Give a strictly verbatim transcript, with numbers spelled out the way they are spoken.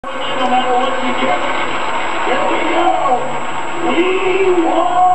No matter what you get, here we go. We won.